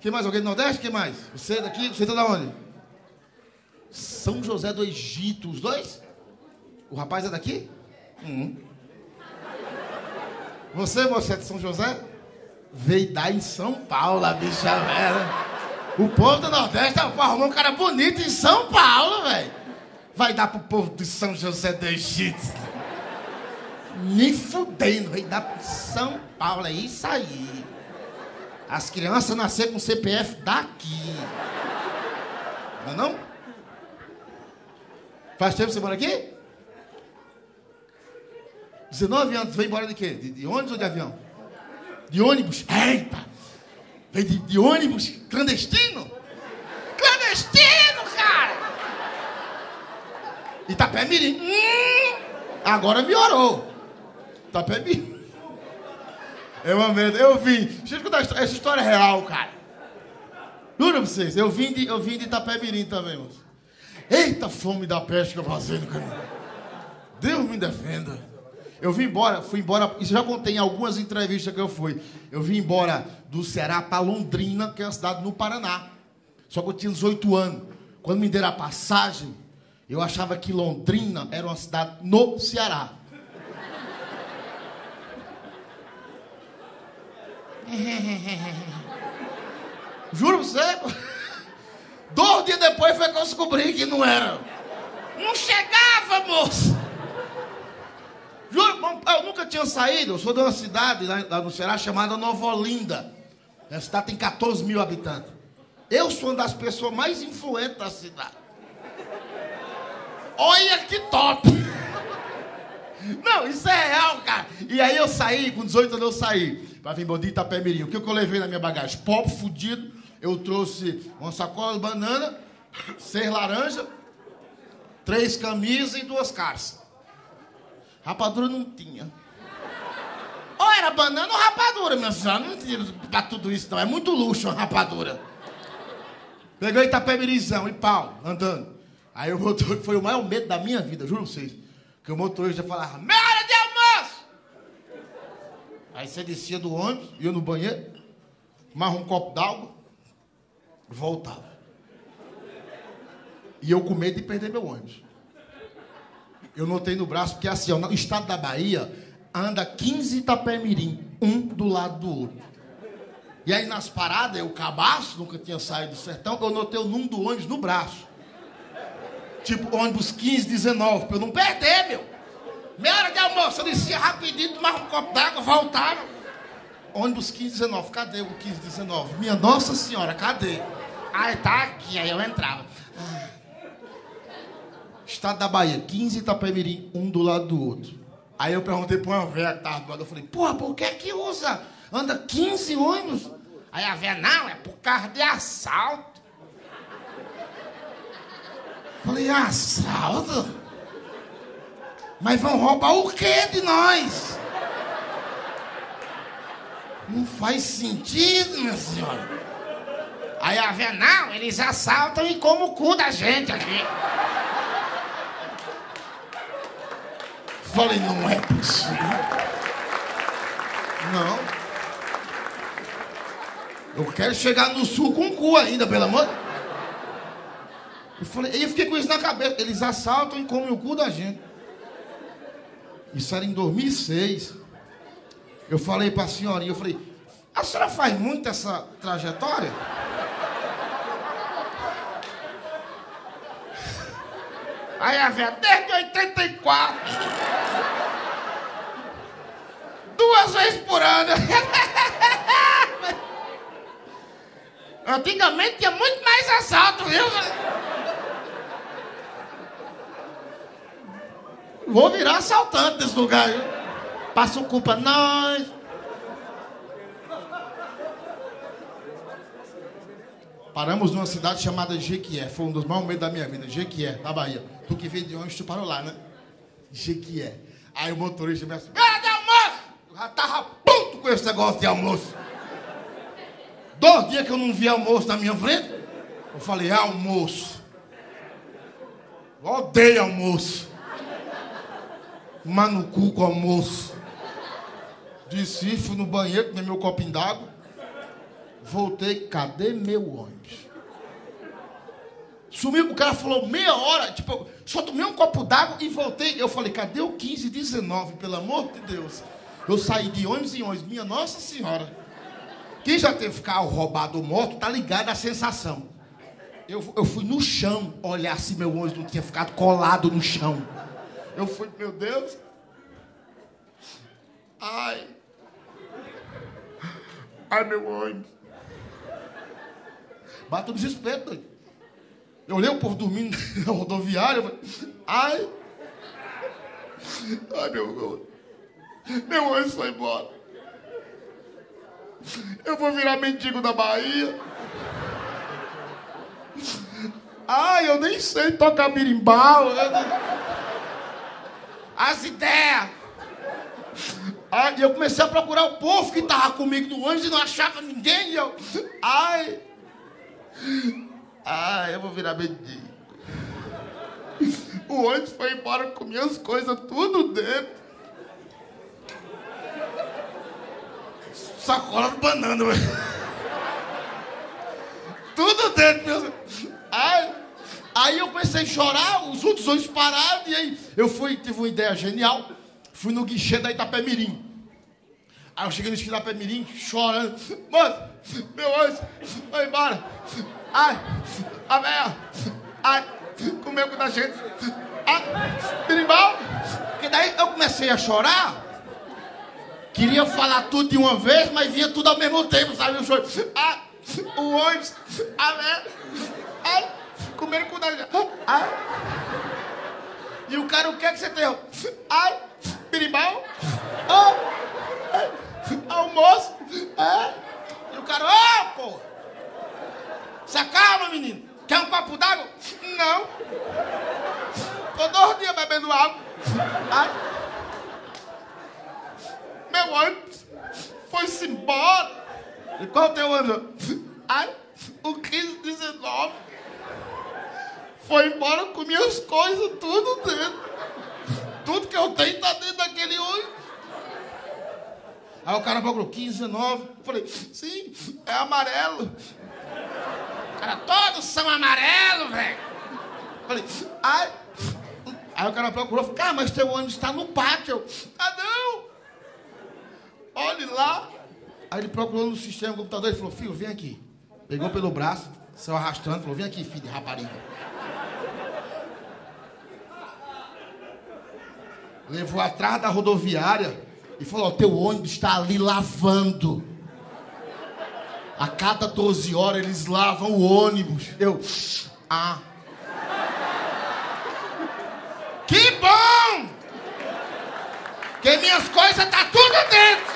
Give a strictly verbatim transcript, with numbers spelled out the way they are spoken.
Quem mais? Alguém do Nordeste? Quem mais? Você daqui? Você tá da onde? São José do Egito. Os dois? O rapaz é daqui? Hum. Você, você é de São José? Veio dar em São Paulo, a bicha velha. O povo do Nordeste arrumou um cara bonito em São Paulo, velho. Vai dar pro povo de São José do Egito. Me fudendo, veio dar pro São Paulo, é isso aí. As crianças nasceram com C P F daqui. Não é não? Faz tempo que você mora aqui? dezenove anos, veio embora de quê? De, de ônibus ou de avião? De ônibus? Eita! Veio de, de ônibus clandestino? Clandestino, cara! Itapemirim. Hum, agora melhorou. Itapemirim. É uma merda. Eu vim. Deixa eu contar essa história é real, cara. Juro pra vocês. Eu vim de, eu vim de Itapemirim também, moço. Eita fome da peste que eu fazendo, cara. Deus me defenda. Eu vim embora, fui embora, isso já contei em algumas entrevistas que eu fui. Eu vim embora do Ceará para Londrina, que é uma cidade no Paraná. Só que eu tinha dezoito anos. Quando me deram a passagem, eu achava que Londrina era uma cidade no Ceará. Juro pra você. Dois dias depois foi que eu descobri que não era. Não chegava, moço. Juro, eu nunca tinha saído. Eu sou de uma cidade lá, lá no Ceará chamada Nova Olinda. A cidade tem quatorze mil habitantes. Eu sou uma das pessoas mais influentes da cidade. Olha que top! Não, isso é real, cara. E aí eu saí, com dezoito anos eu saí. Pra vir embora de Itapemirim. O que, que eu levei na minha bagagem? Pobre, fudido. Eu trouxe uma sacola de banana, seis laranjas, três camisas e duas calças. Rapadura não tinha. Ou era banana ou rapadura, minha senhora. Não tinha pra tudo isso, não. É muito luxo a rapadura. Peguei Itapemirizão e pau, andando. Aí o motorista, foi o maior medo da minha vida, juro pra vocês. Que o motorista falava, meia hora de almoço! Aí você descia do ônibus, ia no banheiro, tomava um copo d'água, voltava. E eu com medo de perder meu ônibus. Eu notei no braço, porque assim, ó, no estado da Bahia, anda quinze Itapemirim, um do lado do outro. E aí nas paradas, eu cabaço, nunca tinha saído do sertão, eu notei o número do ônibus no braço. Tipo, ônibus quinze, dezenove, pra eu não perder, meu. Meia hora de almoço, eu descia rapidinho, tomava um copo d'água, voltava. Ônibus quinze, dezenove, cadê o quinze, dezenove? Minha Nossa Senhora, cadê? Aí tá aqui, aí eu entrava. Ah. Estado da Bahia, quinze Itapemirim, um do lado do outro. Aí eu perguntei pra uma velha que tava do lado, eu falei, porra, por que que usa? Anda quinze ônibus? Aí a velha, não, é por causa de assalto. Falei, assalto? Mas vão roubar o quê de nós? Não faz sentido, minha senhora. Aí a velha, não, eles assaltam e comem o cu da gente aqui. Falei, não é possível. Não. Eu quero chegar no sul com o cu ainda, pelo amor. Eu falei, eu fiquei com isso na cabeça. Eles assaltam e comem o cu da gente. Isso era em dois mil e seis. Eu falei pra senhorinha, eu falei, a senhora faz muito essa trajetória? Aí a velha, desde oitenta e quatro. Duas vezes por ano. Antigamente tinha muito mais assalto, viu? Vou virar assaltante desse lugar, viu? Passam culpa nós. Paramos numa cidade chamada Jequié. Foi um dos maiores medos da minha vida. Jequié, na Bahia. Tu que veio de ônibus, tu parou lá, né? Jequié. Aí o motorista me disse, cara de almoço! Eu já tava puto com esse negócio de almoço. Dois dias que eu não vi almoço na minha frente, eu falei, almoço. Eu odeio almoço. Mas no cu com almoço. Desci, fui no banheiro, tomei meu copinho d'água. Voltei, cadê meu ônibus? Sumiu, o cara falou meia hora, tipo, só tomei um copo d'água e voltei. Eu falei, cadê o quinze dezenove, pelo amor de Deus? Eu saí de ônibus em ônibus, minha Nossa Senhora. Quem já teve carro roubado ou morto, tá ligado à sensação. Eu, eu fui no chão olhar se meu ônibus não tinha ficado colado no chão. Eu fui, meu Deus. Ai. Ai, meu ônibus. Bate o desespero, doido. Eu olhei o povo dormindo na rodoviária, eu falei, ai, ai, meu, meu ônibus foi embora. Eu vou virar mendigo da Bahia. Ai, eu nem sei tocar birimbau. As ideias. Ai, eu comecei a procurar o povo que tava comigo no ônibus e não achava ninguém. E eu, ai... Ah, eu vou virar mendigo. O ônibus foi embora com minhas coisas tudo dentro. Sacola de banana, velho. Tudo dentro, meu. Aí, aí eu comecei a chorar, os outros ônibus pararam, e aí eu fui, tive uma ideia genial. Fui no guichê da Itapemirim. Aí eu cheguei no guichê da Itapemirim, chorando. Mano, meu ônibus foi embora. Ai, a véia, ai, comeu com a gente, ai, birimbau. Porque daí eu comecei a chorar, queria falar tudo de uma vez, mas vinha tudo ao mesmo tempo, sabe? Eu choro, ai, o ônibus, a véia, ai, comeram com a gente, ai. E o cara, o que é que você tem? Ai, birimbau, ai, almoço, ai. E o cara, ó, oh, porra. Se acalma, menino. Quer um copo d'água? Não. Tô dois dias bebendo água. Ai. Meu ônibus foi-se embora. E qual é o teu ônibus? Ai, o quinze dezenove. Foi embora com minhas coisas, tudo dentro. Tudo que eu tenho tá dentro daquele ônibus. Aí o cara procurou quinze dezenove. Eu falei, sim, é amarelo. Cara, todos são amarelos, velho. Falei, ai. Aí o cara procurou, falou, cara, mas teu ônibus está no pátio. Ah, não. Olhe lá. Aí ele procurou no sistema do computador e falou, filho, vem aqui. Pegou pelo braço, saiu arrastando, falou, vem aqui, filho de rapariga. Levou atrás da rodoviária e falou, teu ônibus está ali lavando. A cada doze horas eles lavam o ônibus. Eu, ah. Que bom! Que minhas coisas tá tudo dentro.